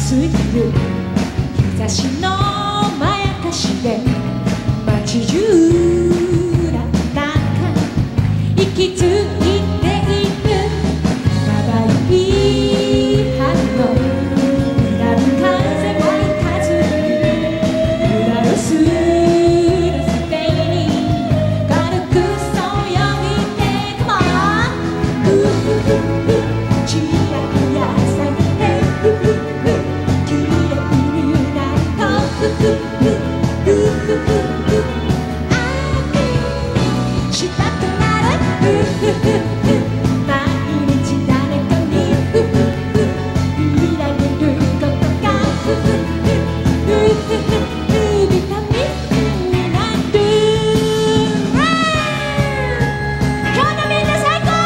すぎる日差しのまやかしで街中らなんか息づいている淡い春の裏ぶ風はいかずに裏のするスペインに軽くそよいで Come on ふふふふちらほやされてふふふきれいになるとふふふふふふしたくなるふふふ毎日誰かにふふふ見られることがふふふふふふビタミンになる今日のみんな最高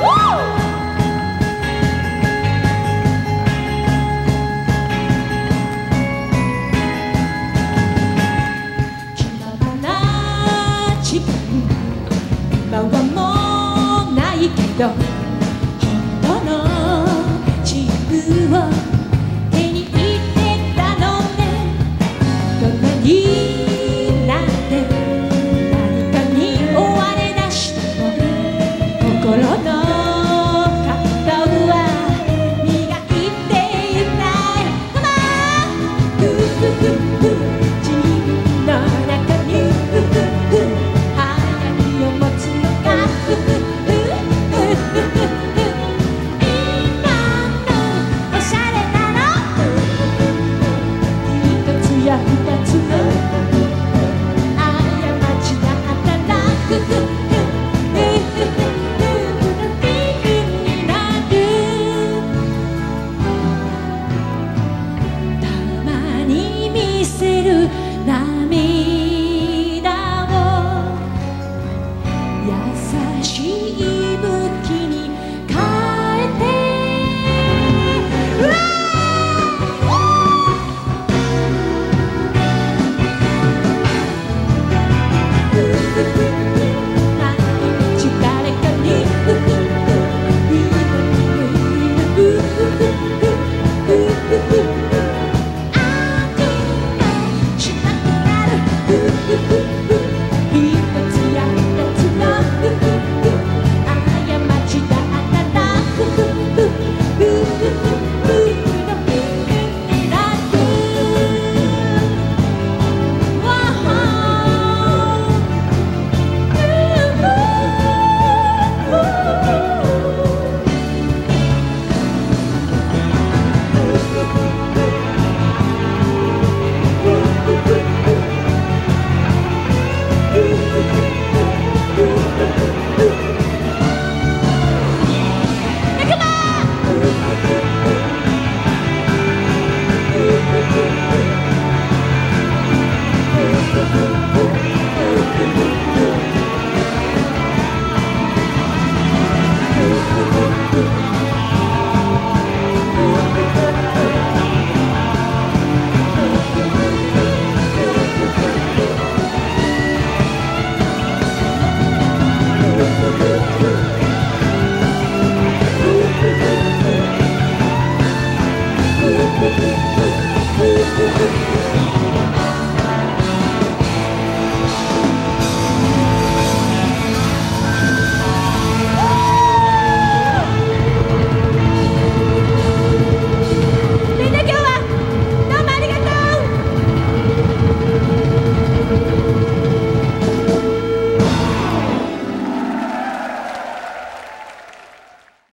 気ままな自分今はもうないけど本当の自分を手に入れたのね大人になって何かに追われだしても心の葛藤は磨いていない Come on ふふふふ自分の中にふふふ早みを持つのがふふふ今のおしゃれなの一つや二つの過ちだったらふふふになるたまに見せる涙を優しい武器に変えてうわ毎日誰かにふふふ言いたくふふふふふふしたくなるふふふ一つや二つのふふふ過ちだったらふふふふふふのふになるわふふふ